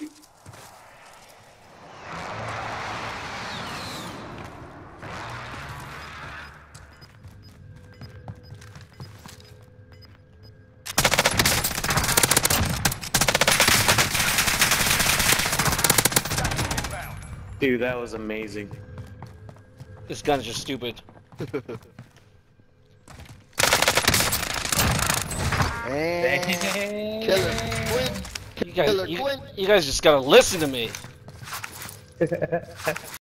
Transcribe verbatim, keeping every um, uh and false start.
Dude, that was amazing. This gun's just stupid. And killer Quinn. You guys, Killer you, Quinn. you guys just gotta listen to me.